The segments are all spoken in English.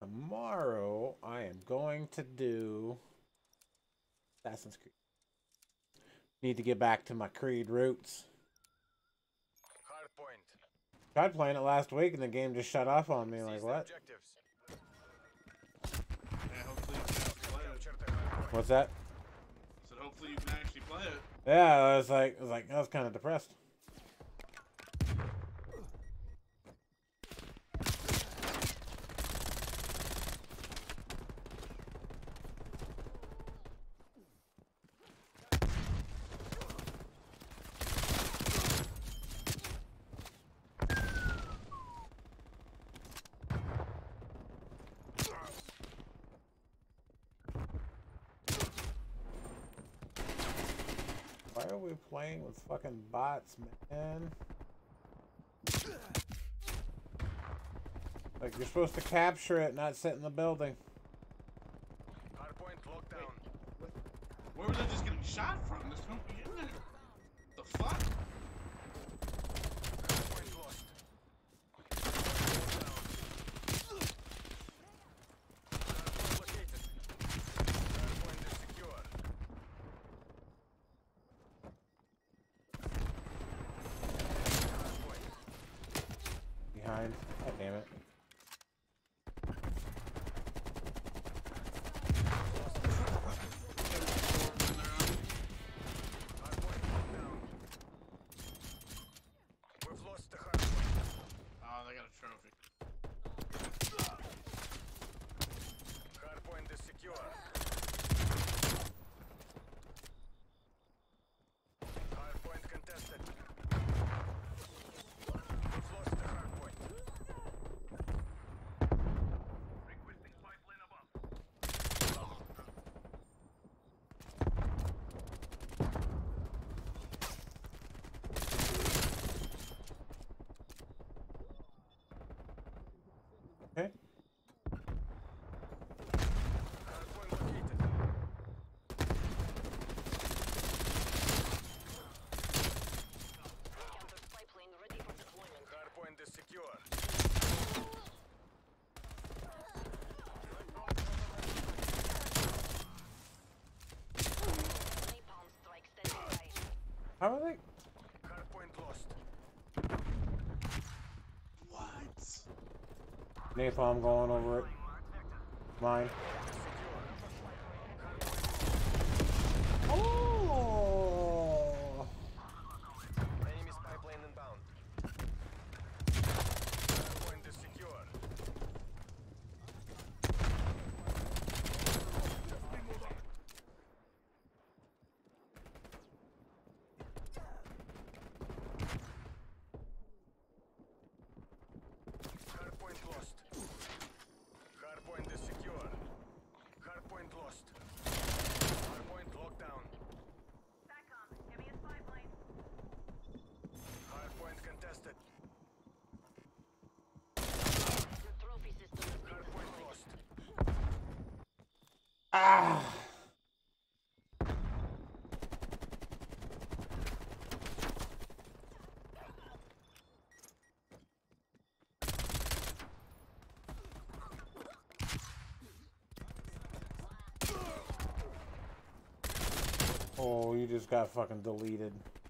Tomorrow, I am going to do Assassin's Creed. Need to get back to my Creed roots. Hardpoint. Tried playing it last week and the game just shut off on me. Like, what? Yeah, hopefully you can actually play it. What's that? So hopefully you can actually play it. Yeah, I was like, I was kind of depressed. Why are we playing with fucking bots, man? Like, you're supposed to capture it, not sit in the building. Hardpoint locked down. Where was I just getting shot from? There's nobody in there. The fuck? Hardpoint lost. Hardpoint located. Hardpoint is secure. Hardpoint. Behind. God damn it. Hardpoint locked down. We've lost the hardpoint. Oh, they got a trophy. Hardpoint is secure. Hardpoint contested. We've lost the hardpoint. Requesting pipeline above. Okay. Hardpoint located. Counter pipeline ready for deployment. Hardpoint is secure. Napalm strike standing by. How are they? Hardpoint lost. What? Napalm going over it. Mine. Oh! Enemy's pipeline inbound. Hardpoint is secure. Hardpoint lost. Hardpoint is secure. Hardpoint lost. Hardpoint locked down. Hardpoint contested. Your trophy system has been Hardpoint destroyed. lost. Ah! Oh, you just got fucking deleted.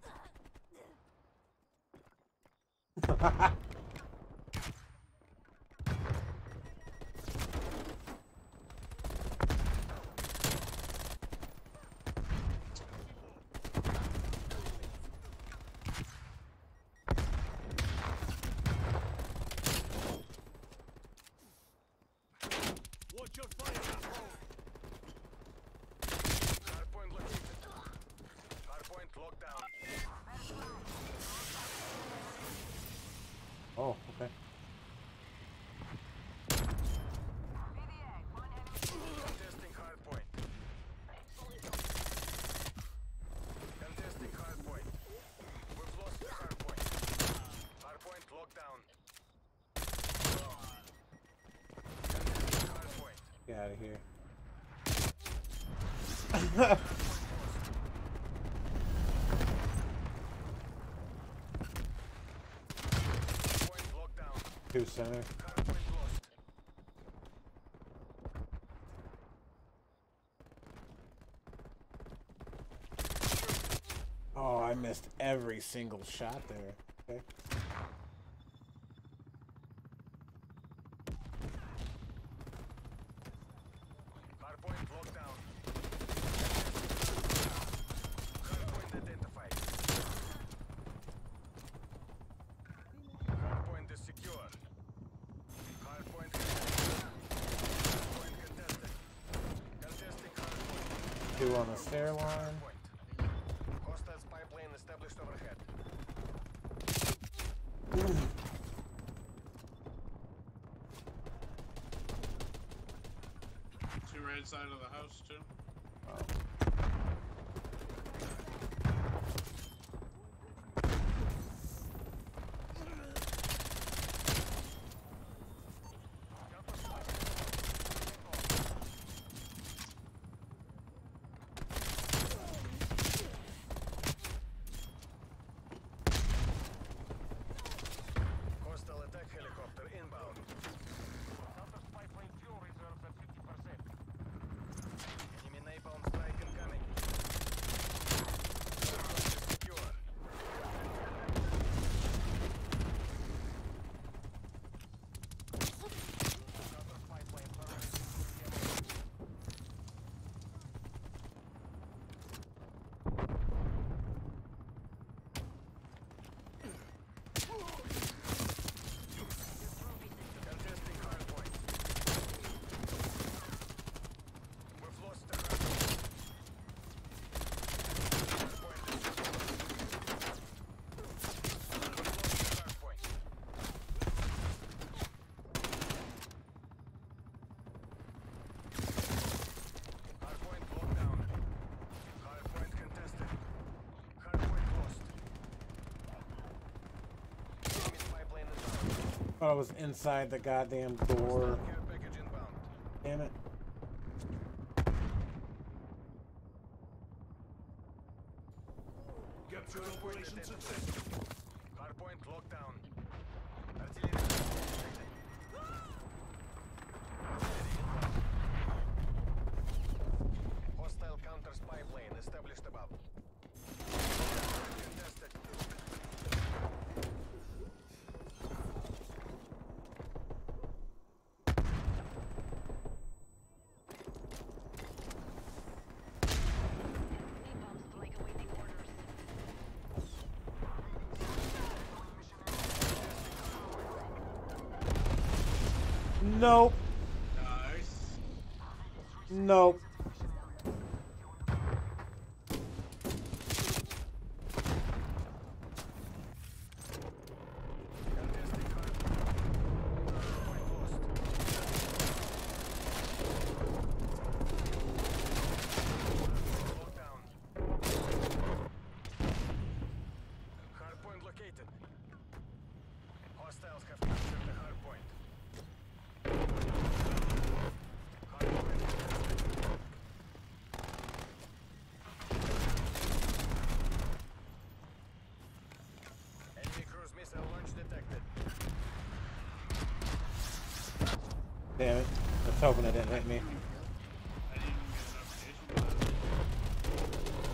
Watch your fire. Hardpoint located. Hardpoint locked down. Oh, okay. Contesting hardpoint. Contesting hardpoint. We've lost the hardpoint. Hardpoint locked down. Contesting hardpoint. Get out of here. Hardpoint locked down. Two center. Hardpoint lost. missed every single shot there. Okay. Hardpoint locked down. Hardpoint identified. Hardpoint is secure. Hardpoint contested. Hardpoint contested. Contesting hardpoint. Two on the stair line. Hardpoint. Hostile spy plane established overhead. Two right side of the house too. Hostile attack helicopter inbound. Counter spy plane fuel reserves at 50%. Enemy napalm strike incoming. Hardpoint is secure. Counter spy plane terminated. Contesting hardpoint. We've lost the hardpoint. Hardpoint is secure. We've lost the hardpoint. Hardpoint locked down. Hardpoint contested. Hardpoint lost. Enemy spy plane is down. I was inside the goddamn door. Care package inbound. Damn it. Capture operation successful. Hardpoint locked down. Artillery detected. Artillery inbound. Hostile counter spy plane established above. Contested. Napalm strike awaiting orders. Nope. Nice. Nope. Contesting hardpoint. Hardpoint lost. Hardpoint locked down. Hardpoint located. Hostiles have captured the hardpoint. Hardpoint contested. Enemy cruise missile launch detected. Damn it. I was hoping it didn't hit me. I didn't even get a notification for that.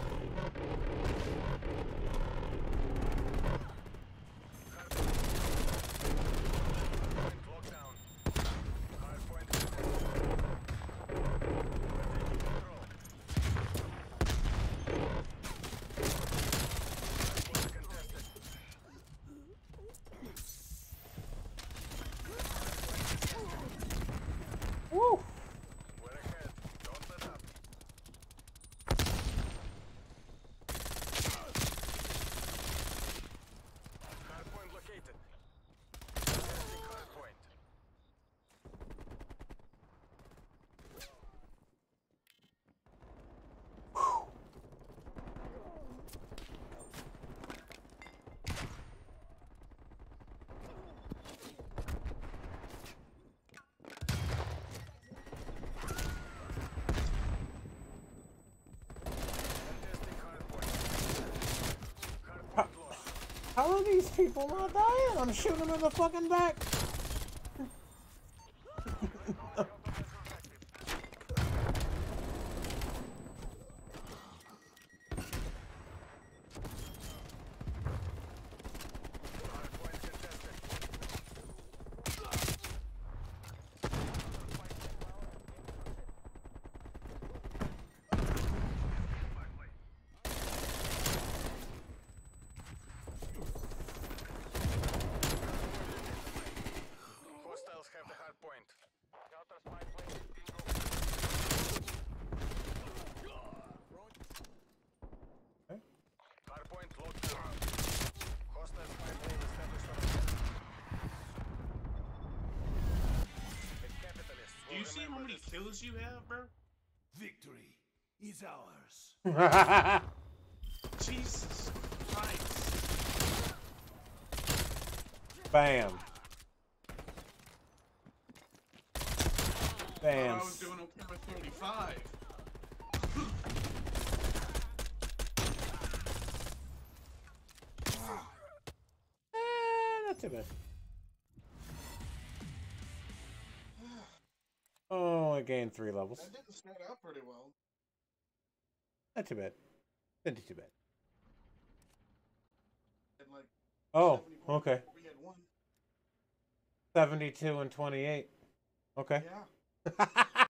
Hardpoint locked down. Hardpoint contested. We're taking control. Hardpoint contested. Woo! We're ahead. Don't let up. Hardpoint located. Testing hardpoint. Contesting hardpoint. Hardpoint lost. How are these people not dying? I'm shooting them in the fucking back. see how many kills you have, bro? Victory is ours. Jesus Christ. Bam. I Bam. was doing okay with 35. Not too bad. Oh, I gained 3 levels. That didn't start out pretty well. Not too bad. Didn't do too bad. Had like Oh, 70 points okay. before we had one. 72 and 28. Okay. Yeah.